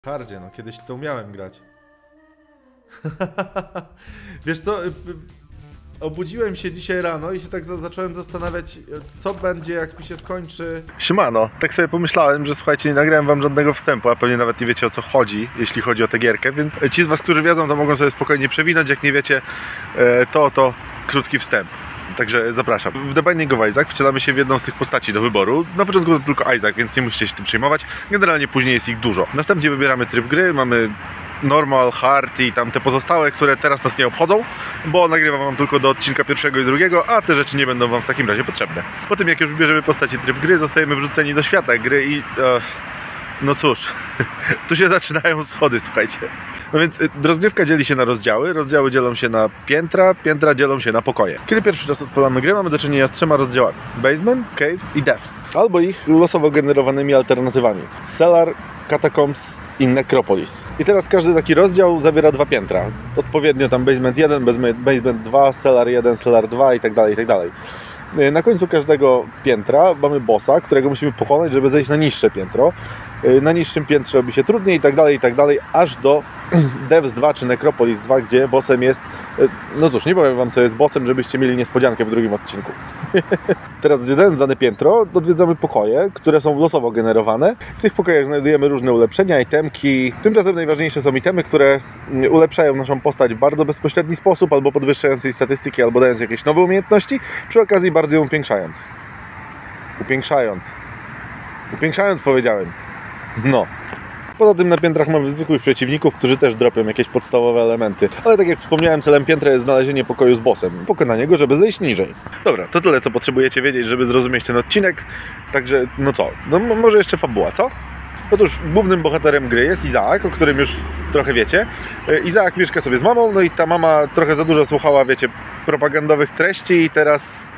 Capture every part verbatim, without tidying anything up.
Hardzie, no kiedyś to umiałem grać. Wiesz co, obudziłem się dzisiaj rano i się tak za zacząłem zastanawiać, co będzie, jak mi się skończy. Siemano, tak sobie pomyślałem, że słuchajcie, nie nagrałem wam żadnego wstępu, a pewnie nawet nie wiecie, o co chodzi, jeśli chodzi o tę gierkę, więc ci z was, którzy wiedzą, to mogą sobie spokojnie przewinąć, jak nie wiecie, to to krótki wstęp. Także zapraszam. W The Binding of Isaac wcielamy się w jedną z tych postaci do wyboru. Na początku to tylko Isaac, więc nie musicie się tym przejmować. Generalnie później jest ich dużo. Następnie wybieramy tryb gry, mamy normal, hard i tam te pozostałe, które teraz nas nie obchodzą, bo nagrywam wam tylko do odcinka pierwszego i drugiego, a te rzeczy nie będą wam w takim razie potrzebne. Po tym, jak już wybierzemy postaci tryb gry, zostajemy wrzuceni do świata gry i... E, no cóż, tu się zaczynają schody, słuchajcie. No więc rozgrywka dzieli się na rozdziały, rozdziały dzielą się na piętra, piętra dzielą się na pokoje. Kiedy pierwszy raz odpalamy grę, mamy do czynienia z trzema rozdziałami: Basement, Cave i Depths, albo ich losowo generowanymi alternatywami: Cellar, Catacombs i Necropolis. I teraz każdy taki rozdział zawiera dwa piętra. Odpowiednio tam Basement jeden, Basement dwa, Cellar jeden, Cellar dwa i tak dalej, i tak dalej. Na końcu każdego piętra mamy bossa, którego musimy pokonać, żeby zejść na niższe piętro. Na niższym piętrze robi się trudniej i tak dalej, i tak dalej, aż do Depths dwa czy Necropolis dwa, gdzie bossem jest... No cóż, nie powiem wam, co jest bossem, żebyście mieli niespodziankę w drugim odcinku. Teraz, zwiedzając dane piętro, odwiedzamy pokoje, które są losowo generowane. W tych pokojach znajdujemy różne ulepszenia, itemki. Tymczasem najważniejsze są itemy, które ulepszają naszą postać w bardzo bezpośredni sposób, albo podwyższając jej statystyki, albo dając jakieś nowe umiejętności, przy okazji bardzo ją upiększając. Upiększając. Upiększając, powiedziałem. No. Poza tym na piętrach mamy zwykłych przeciwników, którzy też dropią jakieś podstawowe elementy. Ale tak jak wspomniałem, celem piętra jest znalezienie pokoju z bossem. Pokonanie go, żeby zejść niżej. Dobra, to tyle, co potrzebujecie wiedzieć, żeby zrozumieć ten odcinek. Także, no co? No może jeszcze fabuła, co? Otóż głównym bohaterem gry jest Izaak, o którym już trochę wiecie. Izaak mieszka sobie z mamą, no i ta mama trochę za dużo słuchała, wiecie, propagandowych treści i teraz...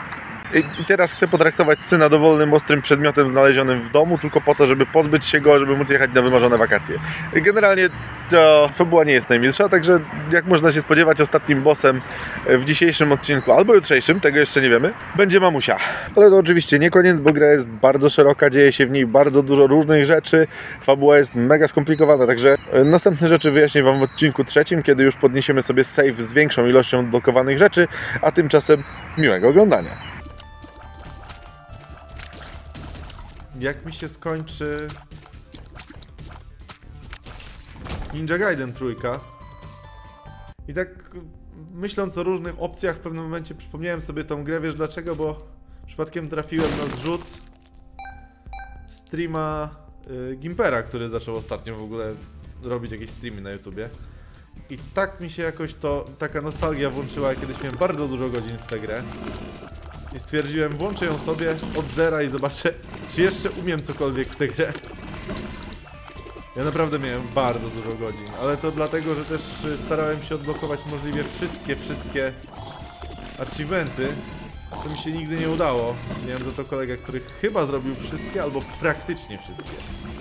I teraz chcę potraktować syna dowolnym, ostrym przedmiotem znalezionym w domu, tylko po to, żeby pozbyć się go, żeby móc jechać na wymarzone wakacje. Generalnie to fabuła nie jest najmilsza, także jak można się spodziewać, ostatnim bossem w dzisiejszym odcinku, albo jutrzejszym, tego jeszcze nie wiemy, będzie mamusia. Ale to oczywiście nie koniec, bo gra jest bardzo szeroka, dzieje się w niej bardzo dużo różnych rzeczy, fabuła jest mega skomplikowana, także następne rzeczy wyjaśnię wam w odcinku trzecim, kiedy już podniesiemy sobie save z większą ilością odblokowanych rzeczy, a tymczasem miłego oglądania. Jak mi się skończy Ninja Gaiden trójka. I tak myśląc o różnych opcjach, w pewnym momencie przypomniałem sobie tą grę. Wiesz dlaczego? Bo przypadkiem trafiłem na zrzut streama y, Gimpera, który zaczął ostatnio w ogóle robić jakieś streamy na YouTubie. I tak mi się jakoś to, taka nostalgia włączyła, kiedyś miałem bardzo dużo godzin w tę grę. I stwierdziłem, włączę ją sobie od zera i zobaczę, czy jeszcze umiem cokolwiek w tę grę. Ja naprawdę miałem bardzo dużo godzin, ale to dlatego, że też starałem się odblokować możliwie wszystkie, wszystkie achievementy. To mi się nigdy nie udało. Miałem za to kolegę, który chyba zrobił wszystkie, albo praktycznie wszystkie.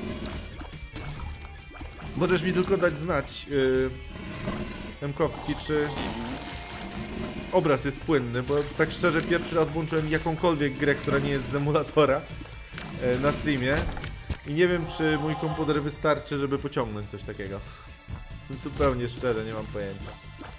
Możesz mi tylko dać znać, yy, Demkowski, czy... obraz jest płynny, bo tak szczerze pierwszy raz włączyłem jakąkolwiek grę, która nie jest z emulatora e, na streamie i nie wiem, czy mój komputer wystarczy, żeby pociągnąć coś takiego. Zupełnie szczerze, nie mam pojęcia.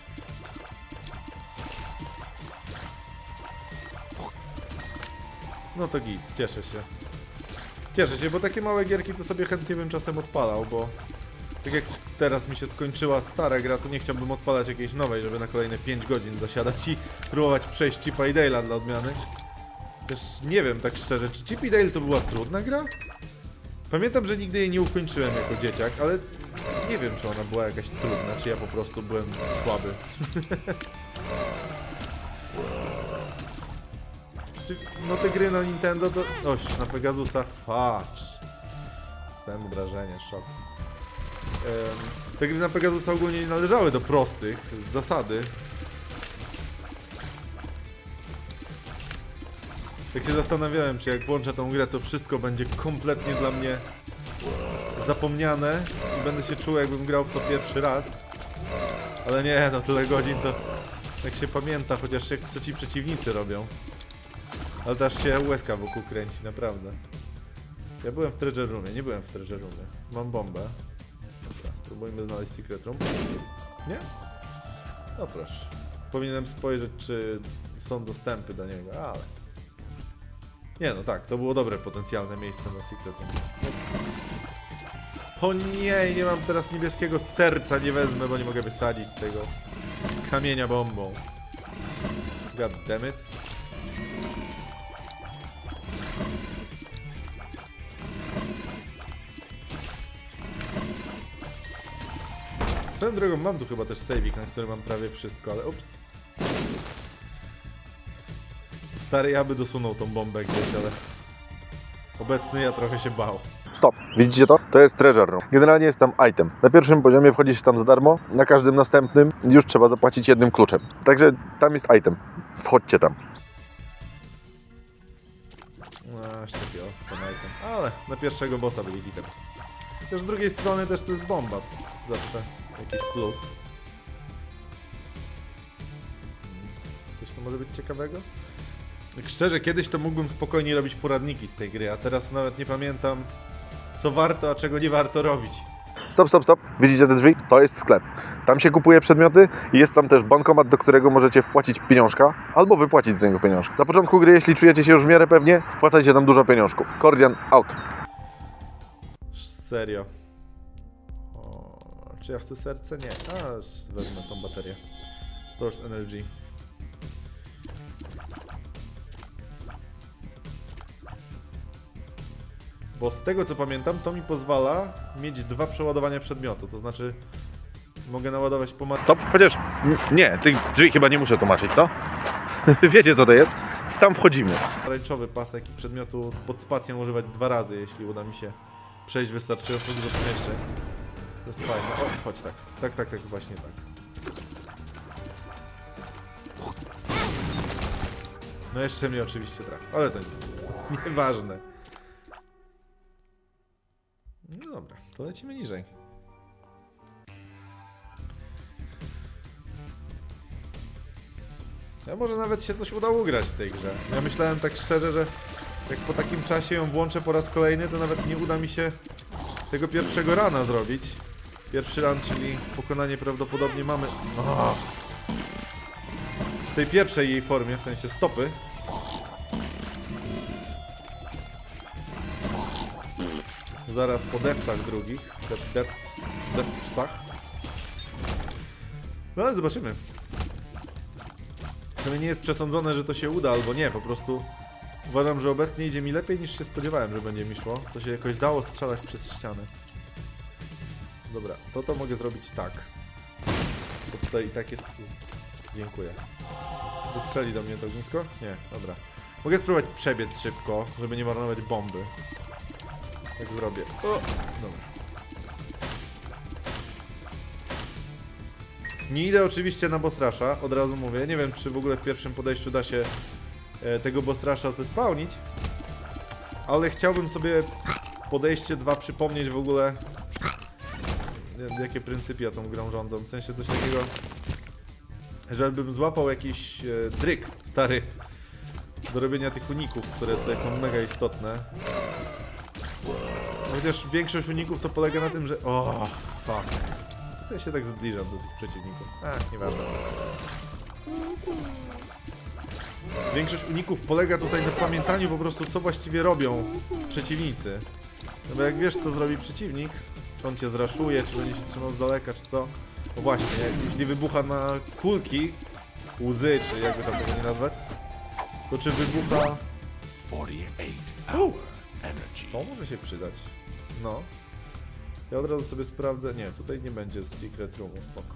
No to git, cieszę się. Cieszę się, bo takie małe gierki to sobie chętnie bym czasem odpalał, bo tak jak teraz mi się skończyła stara gra, to nie chciałbym odpalać jakiejś nowej, żeby na kolejne pięć godzin zasiadać i próbować przejść Chipa i Dale'a dla odmiany. Też nie wiem tak szczerze, czy Chip i Dale to była trudna gra? Pamiętam, że nigdy jej nie ukończyłem jako dzieciak, ale nie wiem, czy ona była jakaś trudna, czy ja po prostu byłem słaby. No te gry na Nintendo to... Oś, na Pegasusa, facz. Ten wrażenie, szok. Te gry na Pegasusa ogólnie nie należały do prostych, z zasady. Tak się zastanawiałem, czy jak włączę tą grę, to wszystko będzie kompletnie dla mnie zapomniane i będę się czuł, jakbym grał w to pierwszy raz. Ale nie, no tyle godzin to jak się pamięta, chociaż jak co ci przeciwnicy robią. Ale to aż się łezka wokół kręci, naprawdę. Ja byłem w Treasure Roomie, nie byłem w Treasure Roomie. Mam bombę. spróbujmy znaleźć Secret Room. Nie? No proszę. Powinienem spojrzeć, czy są dostępy do niego, ale... Nie no tak, to było dobre potencjalne miejsce na Secret Room. O nie, nie mam teraz niebieskiego serca, nie wezmę, bo nie mogę wysadzić tego kamienia bombą. God damn it. Swoją drogą mam tu chyba też saveik, na który mam prawie wszystko, ale ups. Stary ja by dosunął tą bombę gdzieś, ale obecny ja trochę się bał. Stop. Widzicie to? To jest treasure room. Generalnie jest tam item. Na pierwszym poziomie wchodzi się tam za darmo, na każdym następnym już trzeba zapłacić jednym kluczem. Także tam jest item. Wchodźcie tam. No, szczepio, ten item. Ale na pierwszego bossa byli hitem. Też z drugiej strony też to jest bomba. Zawsze jakiś plus. Coś to może być ciekawego? Jak szczerze, kiedyś to mógłbym spokojnie robić poradniki z tej gry, a teraz nawet nie pamiętam, co warto, a czego nie warto robić. Stop, stop, stop. Widzicie te drzwi? To jest sklep. Tam się kupuje przedmioty i jest tam też bankomat, do którego możecie wpłacić pieniążka albo wypłacić z niego pieniążka. Na początku gry, jeśli czujecie się już w miarę pewnie, wpłacajcie tam dużo pieniążków. Kordian out. Serio. O, czy ja chcę serce? Nie. A, wezmę tą baterię. Source Energy. Bo z tego co pamiętam, to mi pozwala mieć dwa przeładowania przedmiotu, to znaczy mogę naładować po mas... Stop, chociaż nie, tych drzwi chyba nie muszę tłumaczyć, co? Wiecie co to jest? Tam wchodzimy. Ręczowy pasek i przedmiotu pod spacją używać dwa razy, jeśli uda mi się przejść wystarczająco dużo pomieszczeń. To jest fajne. O, chodź tak. Tak, tak, tak, właśnie tak. No jeszcze mnie oczywiście trafi, ale to nic. Nieważne. No dobra, to lecimy niżej. Ja może nawet się coś udało ugrać w tej grze. Ja myślałem tak szczerze, że jak po takim czasie ją włączę po raz kolejny, to nawet nie uda mi się tego pierwszego rana zrobić. Pierwszy ran, czyli pokonanie prawdopodobnie mamy... Oh. W tej pierwszej jej formie, w sensie stopy. Zaraz po defsach drugich. Defsach. No ale zobaczymy. To nie jest przesądzone, że to się uda albo nie, po prostu uważam, że obecnie idzie mi lepiej niż się spodziewałem, że będzie mi szło. To się jakoś dało strzelać przez ścianę. Dobra, to to mogę zrobić tak. Bo tutaj i tak jest... Dziękuję. Dostrzeli do mnie to ognisko? Nie, dobra. Mogę spróbować przebiec szybko, żeby nie marnować bomby. Tak zrobię. O! Dobra. Nie idę oczywiście na boss rusha, od razu mówię. Nie wiem, czy w ogóle w pierwszym podejściu da się e, tego boss rusha zespałnić. Ale chciałbym sobie podejście dwa przypomnieć w ogóle, jakie pryncypia tą grą rządzą. W sensie coś takiego, żebym złapał jakiś e, dryk stary do robienia tych uników, które tutaj są mega istotne. Chociaż większość uników to polega na tym, że... O, fuck. Co ja się tak zbliżam do tych przeciwników? Ach, nieważne. Większość uników polega tutaj na pamiętaniu po prostu, co właściwie robią przeciwnicy. No bo jak wiesz, co zrobi przeciwnik, czy on cię zraszuje, czy będzie się trzymał z daleka, czy co? No właśnie, jak, jeśli wybucha na kulki, łzy, czy jakby tam tego nie nazwać, to czy wybucha... To może się przydać. No. Ja od razu sobie sprawdzę. Nie, tutaj nie będzie Secret Roomu, spoko.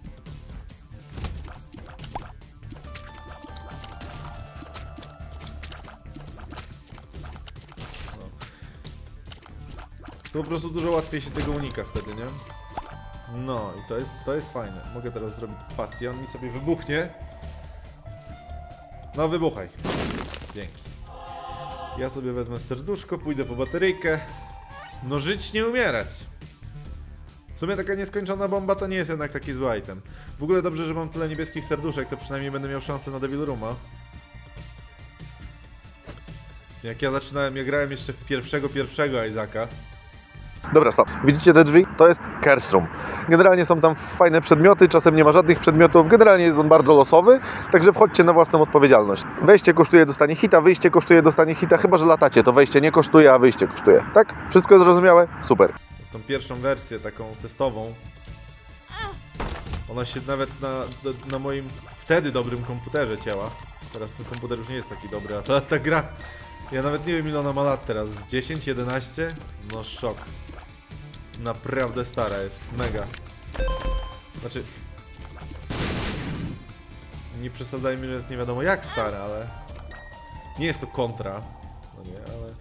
No. To po prostu dużo łatwiej się tego unika wtedy, nie? No i to jest, to jest fajne. Mogę teraz zrobić spację, on mi sobie wybuchnie. No wybuchaj. Dzięki. Ja sobie wezmę serduszko, pójdę po bateryjkę. No żyć, nie umierać. W sumie taka nieskończona bomba to nie jest jednak taki zły item. W ogóle dobrze, że mam tyle niebieskich serduszek, to przynajmniej będę miał szansę na Devil Rooma. Jak ja zaczynałem, ja grałem jeszcze w pierwszego pierwszego Isaaca. Dobra, stop. Widzicie te drzwi? To jest Curse Room. Generalnie są tam fajne przedmioty, czasem nie ma żadnych przedmiotów. Generalnie jest on bardzo losowy, także wchodźcie na własną odpowiedzialność. Wejście kosztuje dostanie hita, wyjście kosztuje dostanie hita, chyba że latacie, to wejście nie kosztuje, a wyjście kosztuje. Tak? Wszystko zrozumiałe? Super. W tą pierwszą wersję, taką testową, ona się nawet na, na moim wtedy dobrym komputerze cięła. Teraz ten komputer już nie jest taki dobry, a ta, ta gra... Ja nawet nie wiem ile ona ma lat teraz, z dziesięć, jedenaście? No szok. Naprawdę stara jest, mega. Znaczy... Nie przesadzajmy, że jest nie wiadomo jak stara, ale... Nie jest to kontra. No nie, ale...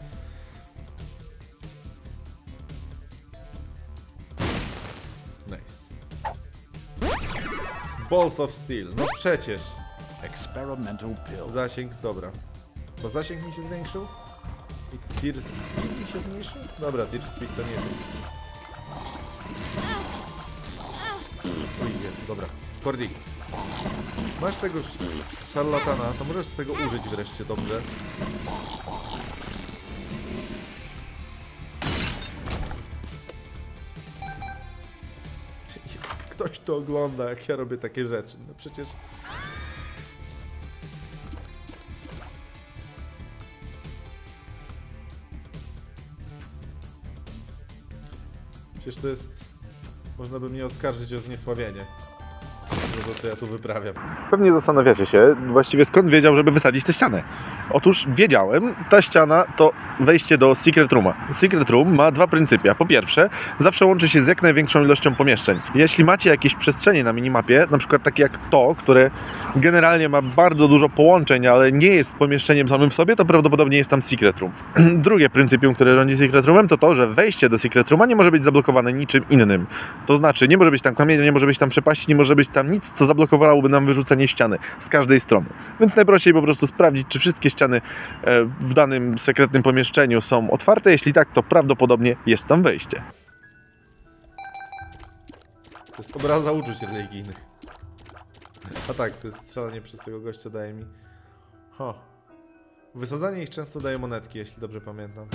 Nice. Balls of Steel, no przecież. Experimental pill. Zasięg, dobra. Bo zasięg mi się zwiększył? I Tear Speed mi się zmniejszył? Dobra, Tear Speed to nie jest. Oj, jest, dobra. Kordi. Masz tego sz- szarlatana, to możesz z tego użyć wreszcie dobrze. Ktoś to ogląda, jak ja robię takie rzeczy. No przecież... Przecież to jest... Można by mnie oskarżyć o zniesławienie. To, co ja tu wyprawiam. Pewnie zastanawiacie się, właściwie skąd wiedział, żeby wysadzić tę ścianę. Otóż wiedziałem, ta ściana to wejście do Secret Rooma. Secret Room ma dwa pryncypia. Po pierwsze, zawsze łączy się z jak największą ilością pomieszczeń. Jeśli macie jakieś przestrzenie na minimapie, na przykład takie jak to, które generalnie ma bardzo dużo połączeń, ale nie jest pomieszczeniem samym w sobie, to prawdopodobnie jest tam Secret Room. Drugie pryncypium, które rządzi Secret Roomem, to to, że wejście do Secret Rooma nie może być zablokowane niczym innym. To znaczy, nie może być tam kamienia, nie może być tam przepaści, nie może być tam nic, co zablokowałoby nam wyrzucenie ściany z każdej strony. Więc najprościej po prostu sprawdzić, czy wszystkie ściany w danym sekretnym pomieszczeniu są otwarte. Jeśli tak, to prawdopodobnie jest tam wejście. To jest obraza uczuć religijnych. A tak, to jest strzelanie przez tego gościa daje mi... Ho. Wysadzanie ich często daje monetki, jeśli dobrze pamiętam.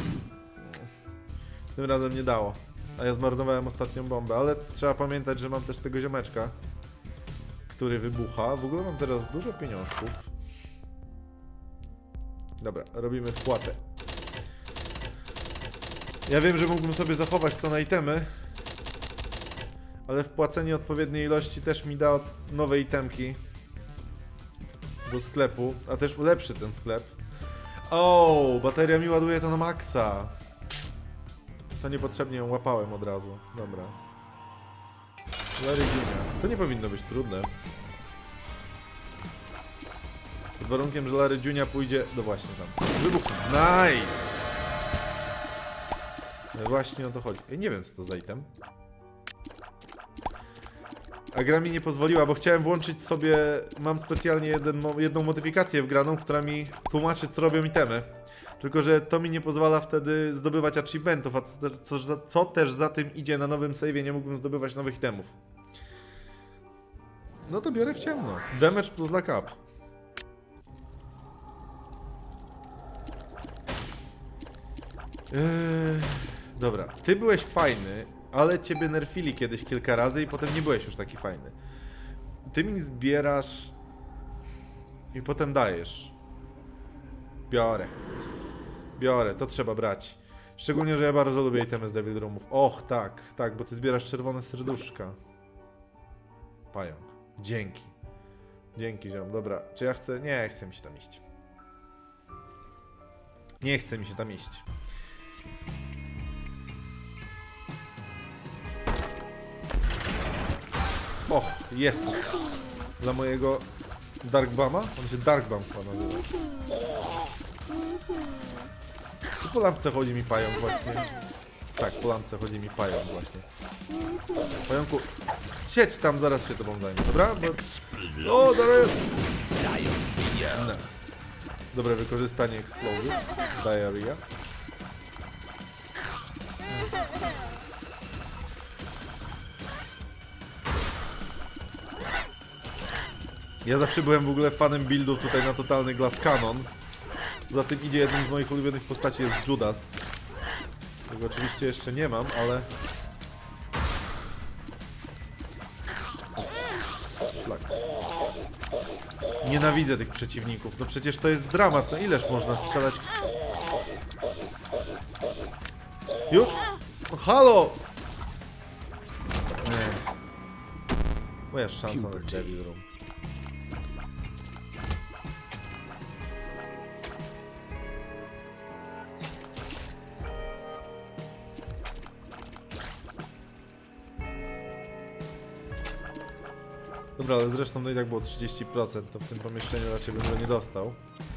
Tym razem nie dało. A ja zmarnowałem ostatnią bombę, ale trzeba pamiętać, że mam też tego ziomeczka, który wybucha. W ogóle mam teraz dużo pieniążków. Dobra, robimy wpłatę. Ja wiem, że mógłbym sobie zachować to na itemy, ale wpłacenie odpowiedniej ilości też mi da nowe itemki do sklepu, a też ulepszy ten sklep. O, bateria mi ładuje to na maksa. To niepotrzebnie ją łapałem od razu. Dobra. Larry Junior. To nie powinno być trudne. Pod warunkiem, że Larry Junior pójdzie... No właśnie tam. Wybuch. Nice! No właśnie o to chodzi. Ej, nie wiem co to za item. A gra mi nie pozwoliła, bo chciałem włączyć sobie... Mam specjalnie jeden, jedną modyfikację wgraną, która mi tłumaczy, co robią itemy. Tylko że to mi nie pozwala wtedy zdobywać achievementów, a co, co, co też za tym idzie, na nowym save'ie nie mógłbym zdobywać nowych itemów. No to biorę w ciemno. Damage plus luck up. Eee, dobra, ty byłeś fajny, ale ciebie nerfili kiedyś kilka razy i potem nie byłeś już taki fajny. Ty mi zbierasz i potem dajesz. Biorę. Biorę, to trzeba brać. Szczególnie, że ja bardzo lubię itemy z Devil Roomów. Och, tak, tak, bo ty zbierasz czerwone serduszka. Pająk. Dzięki. Dzięki, ziom. Dobra, czy ja chcę? Nie, chcę mi się tam iść. Nie chce mi się tam iść. Och, jest. Dla mojego Darkbama? On się Darkbam chyba nazywa. Tu po lampce chodzi mi pająk właśnie. Tak, po lampce chodzi mi pająk właśnie. Pająku, siedź tam, zaraz się tobą zajmę, dobra? Bo... O, dobra! Nice. Dobre wykorzystanie eksplozji. Diarrhea. Ja zawsze byłem w ogóle fanem buildów tutaj na totalny Glass Cannon. Za tym idzie jednym z moich ulubionych postaci jest Judas. Tego oczywiście jeszcze nie mam, ale... Szlak. Nienawidzę tych przeciwników. No przecież to jest dramat. No ileż można strzelać? Już? No halo! Nie. Moja szansa na Devil Room. Dobra, ale zresztą no i tak było trzydzieści procent, to w tym pomieszczeniu raczej bym go nie dostał.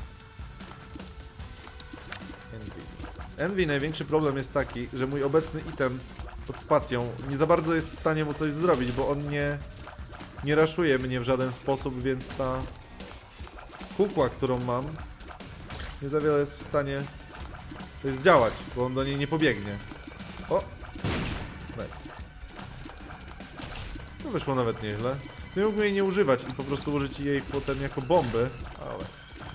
Envy. Z Envy największy problem jest taki, że mój obecny item pod spacją nie za bardzo jest w stanie mu coś zrobić, bo on nie, nie raszuje mnie w żaden sposób, więc ta kukła, którą mam, nie za wiele jest w stanie to jest działać, bo on do niej nie pobiegnie. O! Nice. To wyszło nawet nieźle. Nie mógłbym jej nie używać i po prostu użyć jej potem jako bomby, ale...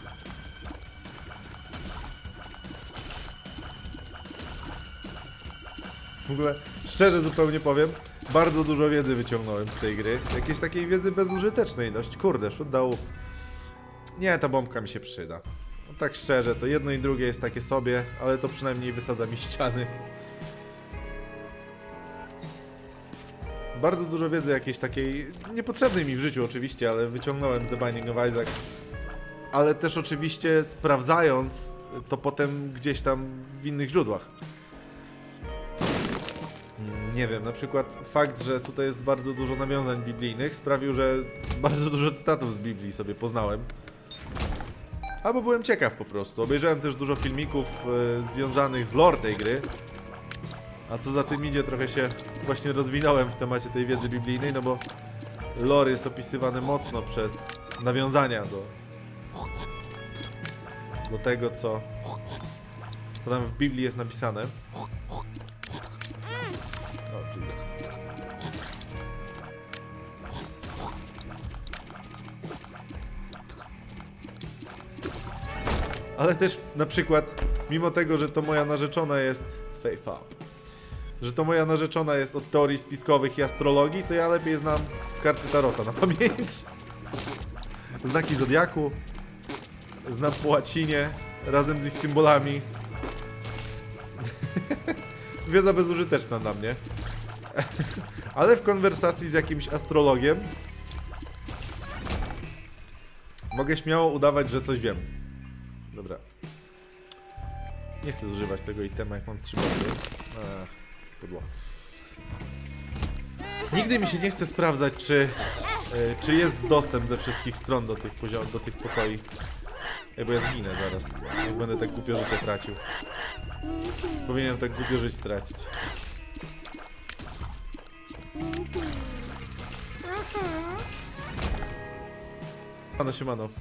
W ogóle, szczerze zupełnie powiem, bardzo dużo wiedzy wyciągnąłem z tej gry. Jakiejś takiej wiedzy bezużytecznej dość. Kurde, shootdown. Nie, ta bombka mi się przyda. No, tak szczerze, to jedno i drugie jest takie sobie, ale to przynajmniej wysadza mi ściany. Bardzo dużo wiedzy jakiejś takiej, niepotrzebnej mi w życiu oczywiście, ale wyciągnąłem The Binding of Isaac. Ale też oczywiście sprawdzając to potem gdzieś tam w innych źródłach. Nie wiem, na przykład fakt, że tutaj jest bardzo dużo nawiązań biblijnych sprawił, że bardzo dużo cytatów z Biblii sobie poznałem. Albo byłem ciekaw po prostu. Obejrzałem też dużo filmików y, związanych z lore tej gry. A co za tym idzie, trochę się właśnie rozwinąłem w temacie tej wiedzy biblijnej, no bo lore jest opisywany mocno przez nawiązania do, do tego, co, co tam w Biblii jest napisane. O, Jesus. Ale też na przykład, mimo tego, że to moja narzeczona jest Faith Up, że to moja narzeczona jest od teorii spiskowych i astrologii, to ja lepiej znam karty Tarota na pamięć. Znaki Zodiaku. Znam po łacinie, razem z ich symbolami. Wiedza bezużyteczna dla mnie. Ale w konwersacji z jakimś astrologiem mogę śmiało udawać, że coś wiem. Dobra. Nie chcę zużywać tego itema, jak mam trzy bomby. Ach, pudło. Nigdy mi się nie chce sprawdzać, czy, yy, czy jest dostęp ze wszystkich stron do tych poziom, do tych pokoi. Ej, bo ja zginę zaraz, jak będę tak głupio życie tracił. Powinienem tak głupio żyć tracić. Siemano, siemano.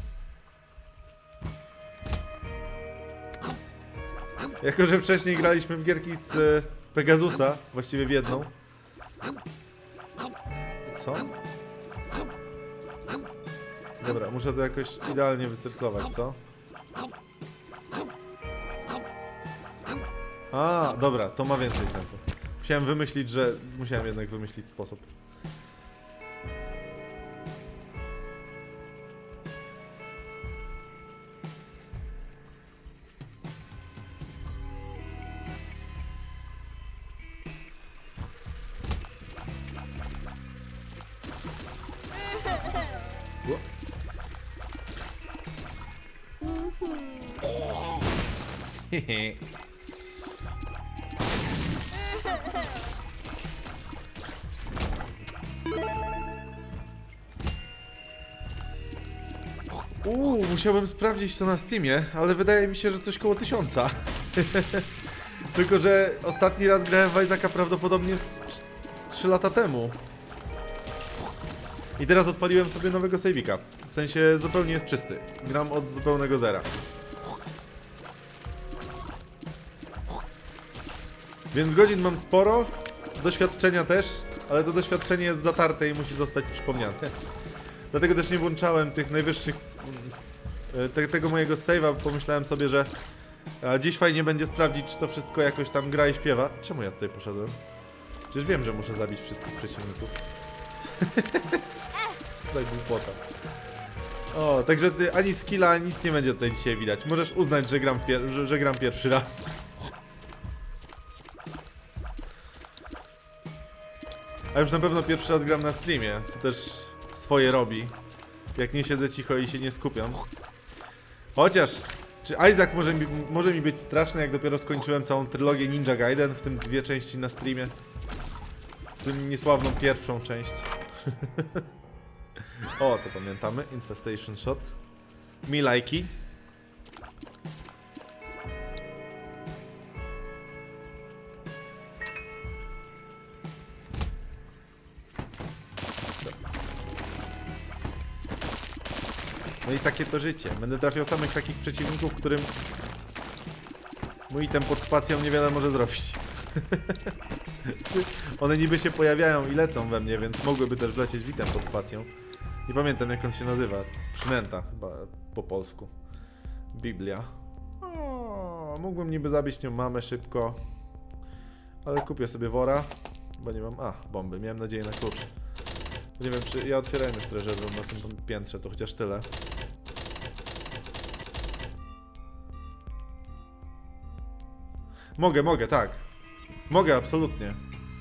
Jako, że wcześniej graliśmy w gierki z e, Pegasusa, właściwie w jedną. Co? Dobra, muszę to jakoś idealnie wycyrklować, co? A, dobra, to ma więcej sensu. Musiałem wymyślić, że... Musiałem jednak wymyślić sposób. Hehe. Uuu, musiałbym sprawdzić to na Steamie, ale wydaje mi się, że coś koło tysiąca. Tylko, że ostatni raz grałem w Isaaca prawdopodobnie z, z trzy lata temu. I teraz odpaliłem sobie nowego save'ika. W sensie zupełnie jest czysty. Gram od zupełnego zera. Więc godzin mam sporo, doświadczenia też, ale to doświadczenie jest zatarte i musi zostać przypomniane. Dlatego też nie włączałem tych najwyższych... Te, tego mojego save'a, pomyślałem sobie, że A dziś fajnie będzie sprawdzić, czy to wszystko jakoś tam gra i śpiewa. Czemu ja tutaj poszedłem? Przecież wiem, że muszę zabić wszystkich przeciwników. Tak głupota. O, także ty, ani skilla, nic nie będzie tutaj dzisiaj widać. Możesz uznać, że gram, pier że, że gram pierwszy raz. A już na pewno pierwszy raz gram na streamie, co też swoje robi. Jak nie siedzę cicho i się nie skupiam. Chociaż, czy Isaac może mi, może mi być straszny, jak dopiero skończyłem całą trylogię Ninja Gaiden, w tym dwie części na streamie. W tym niesławną pierwszą część. O, to pamiętamy. Infestation Shot. Mi lajki. No i takie to życie. Będę trafiał samych takich przeciwników, którym mój item pod spacją niewiele może zrobić. One niby się pojawiają i lecą we mnie, więc mogłyby też wlecieć w item pod spacją. Nie pamiętam, jak on się nazywa. Przynęta chyba po polsku. Biblia. O, mógłbym niby zabić nią mamę szybko. Ale kupię sobie wora. Bo nie mam... A, bomby. Miałem nadzieję na klucz. Nie wiem, czy ja otwierałem już treasure room na tym piętrze, to chociaż tyle. Mogę, mogę, tak. Mogę, absolutnie.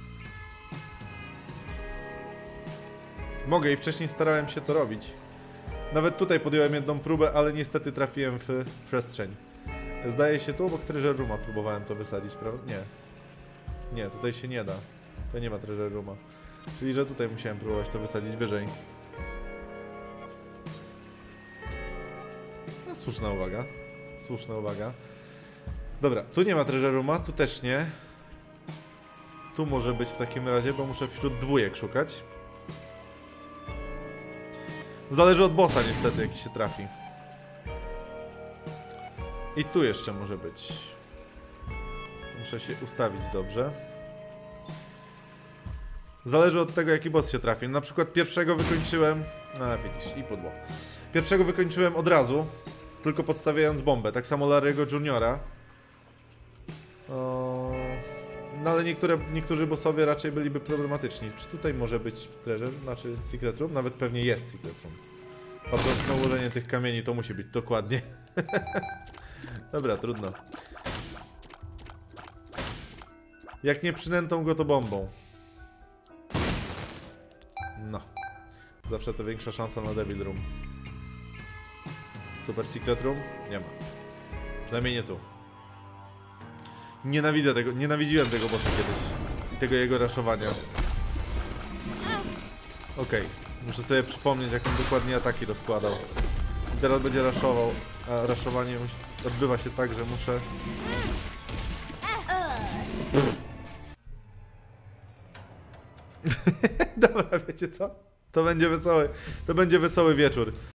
Mogę i wcześniej starałem się to robić. Nawet tutaj podjąłem jedną próbę, ale niestety trafiłem w przestrzeń. Zdaje się tu obok treasure rooma próbowałem to wysadzić, prawda? Nie. Nie, tutaj się nie da. To nie ma treasure rooma. Czyli, że tutaj musiałem próbować to wysadzić wyżej. No, słuszna uwaga. Słuszna uwaga. Dobra, tu nie ma treasure rooma, tu też nie. Tu może być w takim razie, bo muszę wśród dwójek szukać. Zależy od bossa niestety, jaki się trafi. I tu jeszcze może być. Muszę się ustawić dobrze. Zależy od tego, jaki boss się trafi. Na przykład pierwszego wykończyłem... A, widzisz, i pudło. Pierwszego wykończyłem od razu, tylko podstawiając bombę. Tak samo Larry'ego Juniora. O... No ale niektóre, niektórzy bossowie raczej byliby problematyczni. Czy tutaj może być treasure, znaczy secret room? Nawet pewnie jest secret room. Patrząc na ułożenie tych kamieni, to musi być dokładnie. Dobra, trudno. Jak nie przynętą go, to bombą. No. Zawsze to większa szansa na Devil Room. Super Secret Room? Nie ma. Przynajmniej nie tu. Nienawidzę tego, nienawidziłem tego bossa kiedyś. I tego jego raszowania. Okej. Okay. Muszę sobie przypomnieć, jak on dokładnie ataki rozkładał. I teraz będzie raszował. A raszowanie odbywa się tak, że muszę... Dobra, wiecie co? To będzie wesoły, to będzie wesoły wieczór.